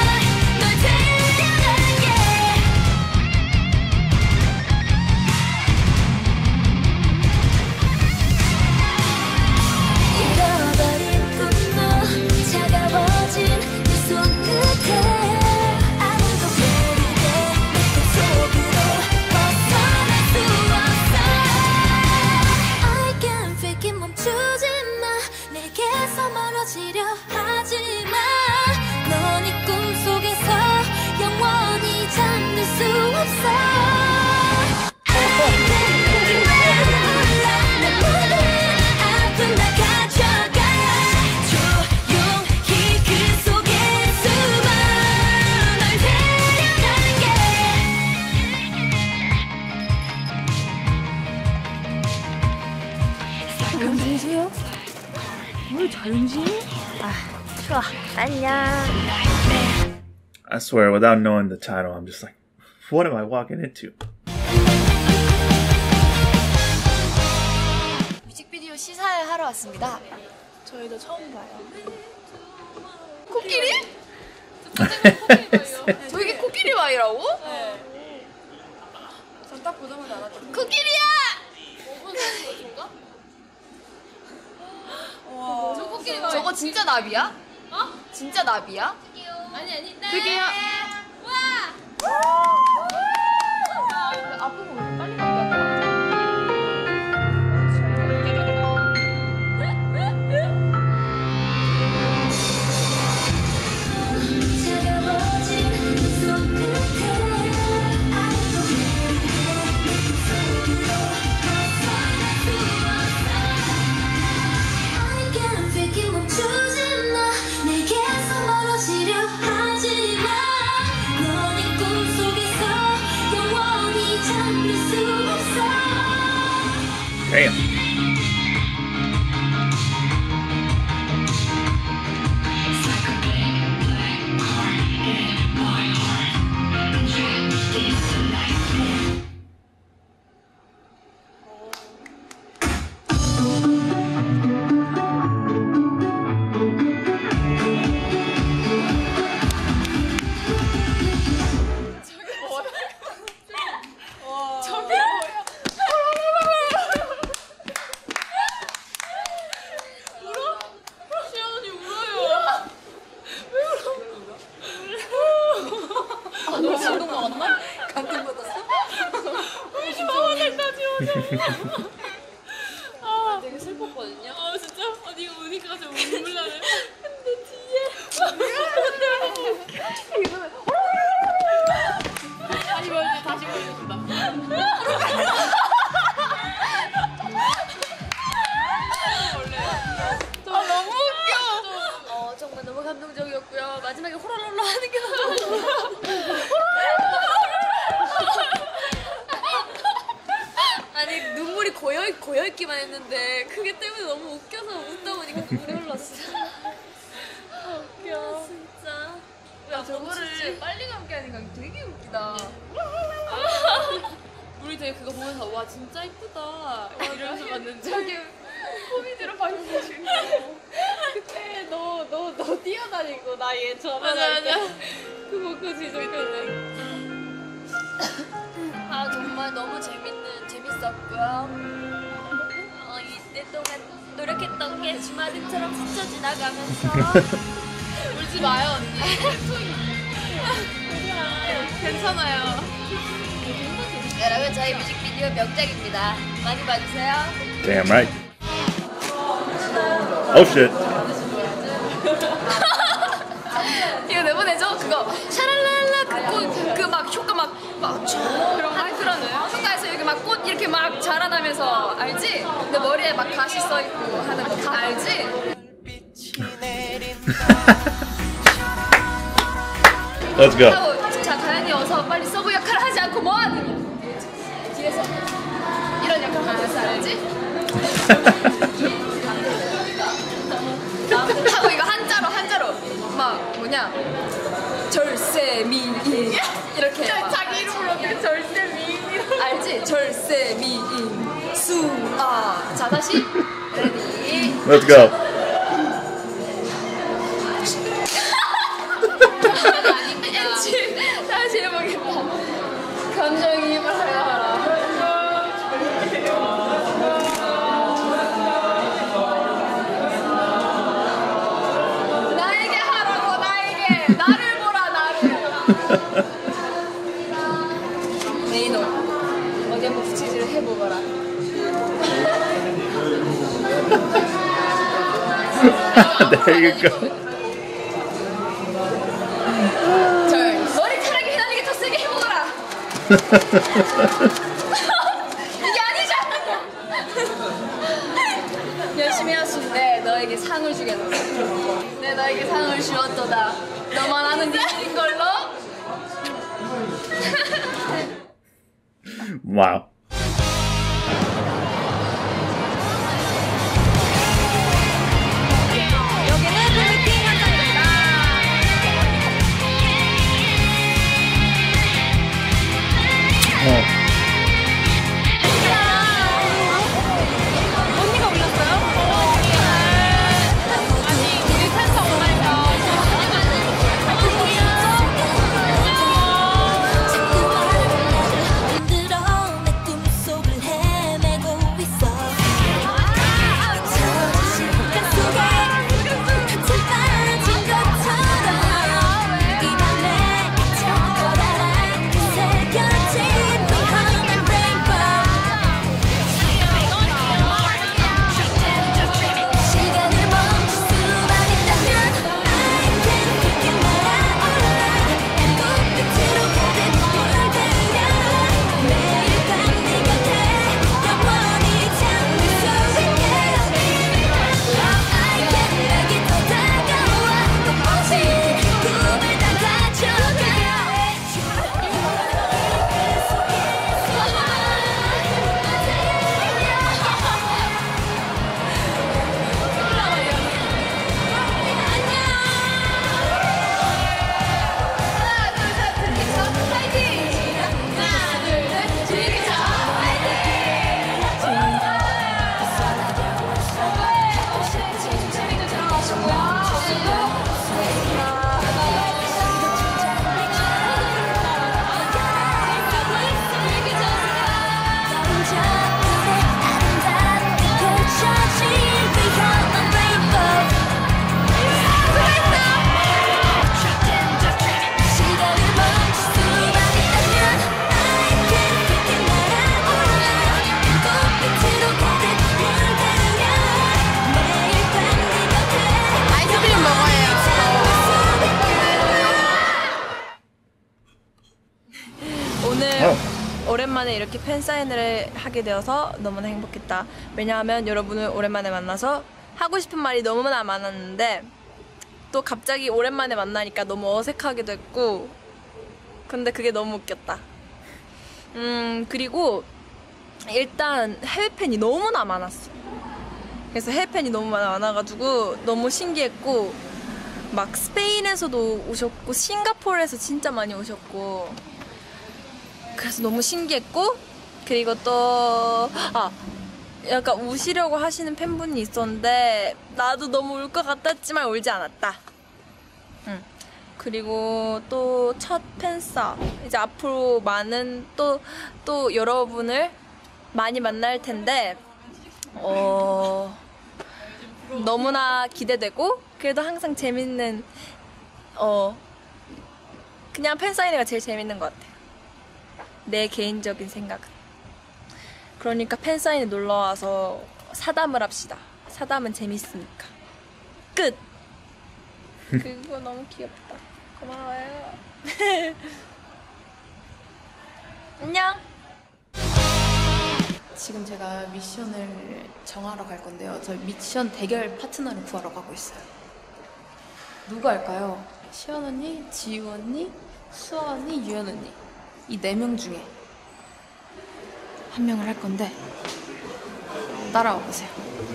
잃어버린 꿈도 차가워진 내 손끝에 아무도 모르게 내 꿈속으로 벗어날 수 없어. I can fake it 멈추지 마. 내게서 멀어지려 하지 마. 넌 이 꿈속에서 영원히 잠들 수 없어. 잘 움직이세요? 뭘 잘 움직이니? 아, 좋아. 안녕. I swear, without knowing the title, I'm just like, what am I walking into? 뮤직비디오 시사회 하러 왔습니다. 저희도 처음 봐요. 코끼리? 저기 코끼리 마이라고? 네. 전 딱 보자마자 알았죠. 코끼리야! 와. 저 코끼리 마이. 저거 진짜 나비야? 어? 진짜 나비야? 아니 아니. 그게요. 와. 앞으로 빨리 가야 돼. 아, 되게 슬펐거든요. 어 진짜? 아니 이거 보니까 좀 눈물 나네. 근데 뒤에 다시 보여주 다시 보여줍니다. 아, 너무 웃겨. 어, 정말 너무 감동적이었고요. 마지막에 호랄랄라 하는 게 너무 아니 눈물이 고여 고여 있기만 했는데 그게 때문에 너무 웃겨서 웃다 보니까 눈물이 흘렀어. 아, 웃겨. 진짜. 야 저거를 빨리 감기 하니까 되게 웃기다. 우리 되게 그거 보면서 와 진짜 이쁘다 이러면서 봤는데 저기 코미디로 봤는데 그때 너 너 너 뛰어다니고 나 얘 맞아, 전화할 때 맞아. 그거 그 진짜 웃겼네. 아 정말 너무 재밌는 재밌었고요. 어, 이때 동안 노력했던 게 주마등처럼 스쳐 지나가면서 울지 마요 언니. 괜찮아요. 여러분 저희 뮤직비디오 명작입니다. 많이 봐주세요. Damn right. Oh shit. 이거 내보내줘? 그거 샤랄랄라 그꽃그막 효과 막막 그런 거 알더라고요. 효과에서 여기 막 꽃 이렇게 막 자라나면서 알지? 내 머리에 막 가시 써 있고 하는 거 다 알지? Let's go. 하고 자 가연이 어서 빨리 서브 역할을 하지 않고 뭐 하느냐? 뒤에서 이런 역할 하면서 알지? 하고 이거 한자로 한자로 막 뭐냐 절세미인 이렇게 자기 이름으로 어떻게 절세미인 알지? 절세미인 수아 자 다시 레디 Let's go. 엔지 다시 해보겠다. 감정이입을 하여 하라. 나에게 하라고 나에게 나를 보라 나를. 메이노 어디 한번 부치질을 해보거라. There you go. 절 머리카락이 휘날리게 더 세게 해보거라. 이게 아니잖아. 열심히 하신데 너에게 상을 주겠노. 내 너에게 상을 주었도다. 너만 아는 일인 걸로. Wow. 여기는 블루킹 현장입니다. 어. 언니가 올렸어요? 아니 우리 팬서 엄마가 흔들어 내 두 오랜만에 이렇게 팬사인회를 하게 되어서 너무나 행복했다. 왜냐하면 여러분을 오랜만에 만나서 하고 싶은 말이 너무나 많았는데 또 갑자기 오랜만에 만나니까 너무 어색하기도 했고 근데 그게 너무 웃겼다. 음 그리고 일단 해외 팬이 너무나 많았어. 그래서 해외 팬이 너무 많아가지고 너무 신기했고 막 스페인에서도 오셨고 싱가포르에서 진짜 많이 오셨고 그래서 너무 신기했고 그리고 또 아 약간 우시려고 하시는 팬분이 있었는데 나도 너무 울 것 같았지만 울지 않았다. 응. 그리고 또 첫 팬싸 이제 앞으로 많은 또 또 여러분을 많이 만날 텐데 어 너무나 기대되고 그래도 항상 재밌는 어 그냥 팬사인회가 제일 재밌는 것 같아. 내 개인적인 생각은. 그러니까 팬사인회 놀러와서 사담을 합시다. 사담은 재밌으니까. 끝! 그거 너무 귀엽다. 고마워요. 안녕! 지금 제가 미션을 정하러 갈 건데요. 저희 미션 대결 파트너를 구하러 가고 있어요. 누구 할까요? 시연 언니, 지유 언니, 수아 언니, 유연 언니. 이 네 명 중에 한 명을 할 건데 따라와 보세요.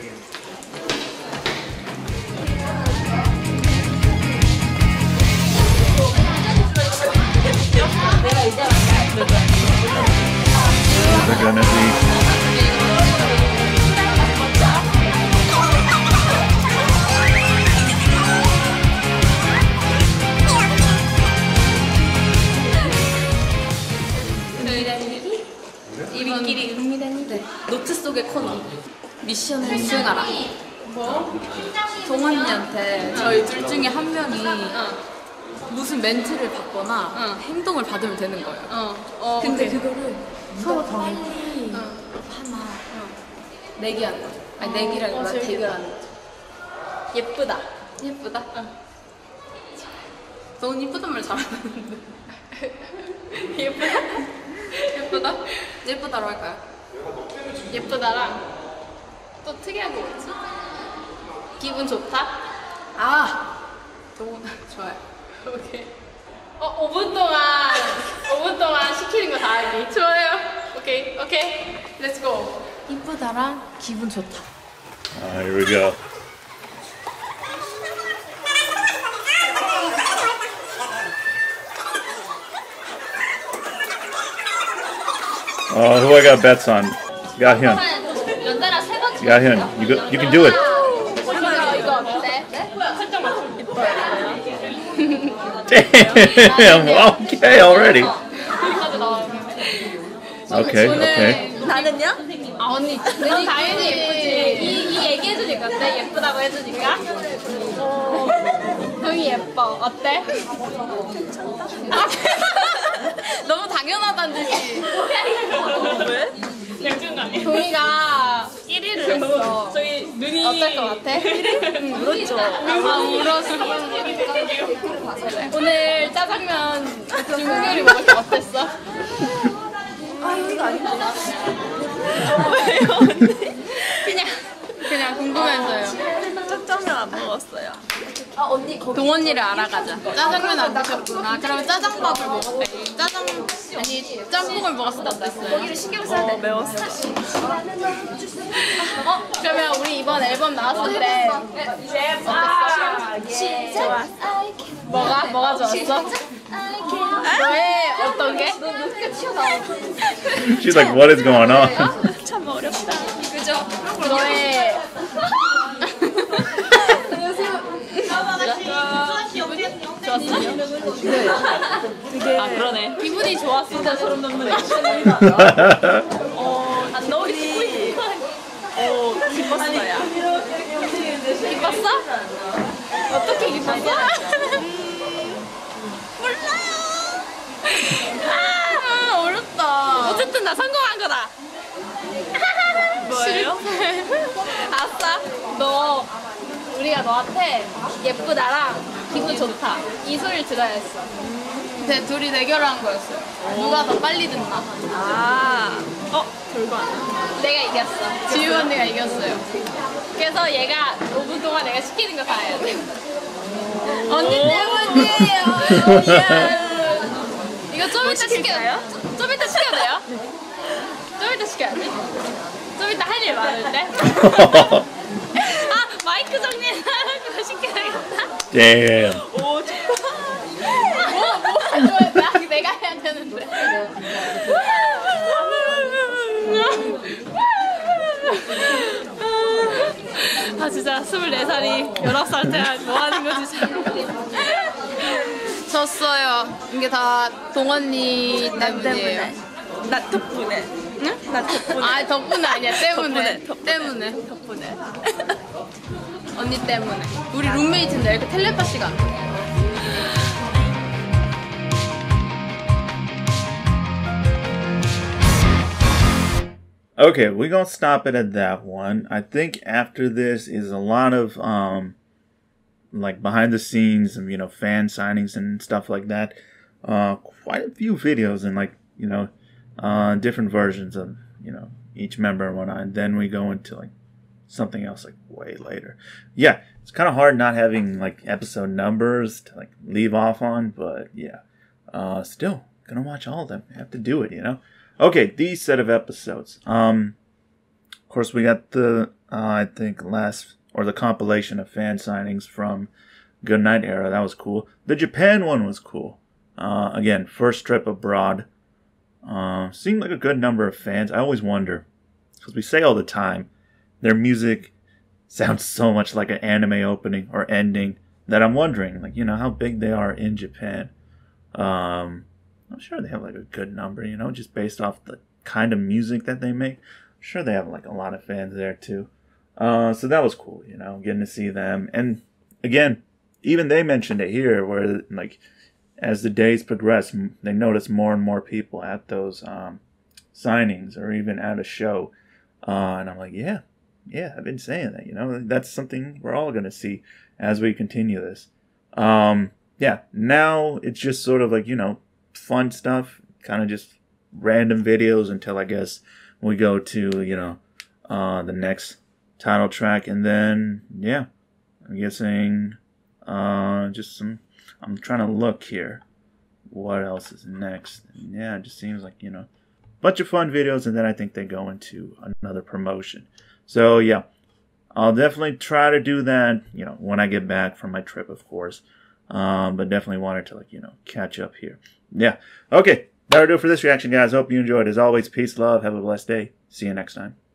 They're gonna be. 우리끼리 은미단이 노트 속의 코너 미션을 수행하라. 뭐? 동원이한테 저희 둘 중에 한 명이 무슨 멘트를 받거나 행동을 받으면 되는 거예요. 어. 어, 근데 오케이. 그거를 서로 빨리 하나 내기하는 거죠. 아니 내기라기보다 어, 재밌겠다. 대결하는 거죠. 예쁘다. 예쁘다? 넌 이쁘단 말 잘하는데. 예쁘다? 예쁘다? 예쁘다로 할까요? 예쁘다랑 또 특이한 거 뭐지? 기분 좋다? 아! 너무 좋아요. 오케이. 어, 오 분 동안 오 분 동안 시키는 거 다 하기. 좋아요. 오케이. 오케이. 렛츠 고. 이쁘다랑 기분 좋다. Ah, here we go. Oh, who I got bets on? Got him. 연달아 세 번. Got him. You go, you can do it. 이거 이거 어때? 설정 맞춤. Damn. Okay, already. Okay, 오늘 okay. 나는요? 아 언니, 넌 당연히 예쁘지. 이, 이 얘기해주니까 어때? 예쁘다고 해주니까. 어, 동이 예뻐. 어때? 괜찮다. 너무 당연하다는 듯이. 왜? 동이가 일 위를 했어. 저희 눈이 어떨 것 같아? 응, 울었죠. 아, 울었어. 오늘 짜장면 중국 요리 먹었을 때 어땠어? 아 여기가 아닌데. 왜요 언니? 그냥 그냥 궁금해서요. 짜장면 안 먹었어요. 아 언니 거기 동원이를 알아가자. 짜장면 안 드셨구나. 그러면 짜장밥을 먹었대. 짜장 아니 짬뽕을 먹었을 때 어땠어요? 거기를 신경 써야 돼. 매웠어. 어? 그러면 우리 이번 앨범 나왔을 때 어땠어? 좋아. 뭐가? 뭐가 좋았어? 너의 어떤 게? She's like, what is going on? 참 어렵다. 그죠? 너의 좋았어? 아 그러네. 기분이 좋았어. 진짜 소름 돋는 어, 너희 어, 기뻤어요. 기뻤어? 어떻게 기뻤어? 몰라요. 아 어렵다. 어쨌든 나 성공한 거다. 뭐예요? 아싸. 너 우리가 너한테 예쁘다랑 기분 좋다 이 소리를 들어야 했어. 대, 둘이 대결한 거였어요. 누가 더 빨리 듣나. 아, 어? 결과 안 내가 이겼어. 지우 언니가 이겼어요. 그래서 얘가 오 분 동안 내가 시키는 거 다 해야 돼. 언니 때문이에요. 이거 좀 이따 시켜요? 좀 이따 시켜도 돼요? 좀 이따 시켜야 돼? 좀 이따 할 일 많은데? 아, 마이크 정리하는 거 시켜야겠다. Damn. 오, 뭐, 뭐 가져야 돼? 내가 해야 되는데. 아, 진짜 스물네 살이 열아홉 살 때 뭐 하는 거지, 참. 졌어요. 이게 다 동언니 때문이에요. 나 덕분에. 응? 나 덕분에. 아, 덕분에 아니야. 때문에. 덕분에. 때문에. 덕분에. 언니 때문에. 우리 룸메이트인데 이렇게 텔레파시가 안 돼. Okay, we're gonna stop it at that one. I think after this is a lot of um like behind the scenes and, you know, fan signings and stuff like that. Uh quite a few videos and, like, you know, uh different versions of, you know, each member and whatnot. And then we go into like something else like way later. Yeah, it's kind of hard not having like episode numbers to like leave off on, but yeah. Uh still gonna watch all of them. I have to do it, you know. Okay, these set of episodes. Um, of course, we got the, uh, I think, last, or the compilation of fan signings from Goodnight Era. That was cool. The Japan one was cool. Uh, again, first trip abroad. Uh, seemed like a good number of fans. I always wonder, because we say all the time, their music sounds so much like an anime opening or ending, that I'm wondering, like, you know, how big they are in Japan. Um... I'm sure they have like a good number, you know, just based off the kind of music that they make. I'm sure they have like a lot of fans there too. Uh, so that was cool, you know, getting to see them. And again, even they mentioned it here where like as the days progress, they notice more and more people at those um, signings or even at a show. Uh, and I'm like, yeah, yeah, I've been saying that, you know, that's something we're all going to see as we continue this. Um, yeah, now it's just sort of like, you know, fun stuff, kind of just random videos until I guess we go to, you know, uh, the next title track. And then, yeah, I'm guessing uh, just some, I'm trying to look here. What else is next? And yeah, it just seems like, you know, a bunch of fun videos. And then I think they go into another promotion. So, yeah, I'll definitely try to do that, you know, when I get back from my trip, of course. Um, but definitely wanted to, like, you know, catch up here. Yeah. Okay. That'll do it for this reaction, guys. Hope you enjoyed. As always, peace, love. Have a blessed day. See you next time.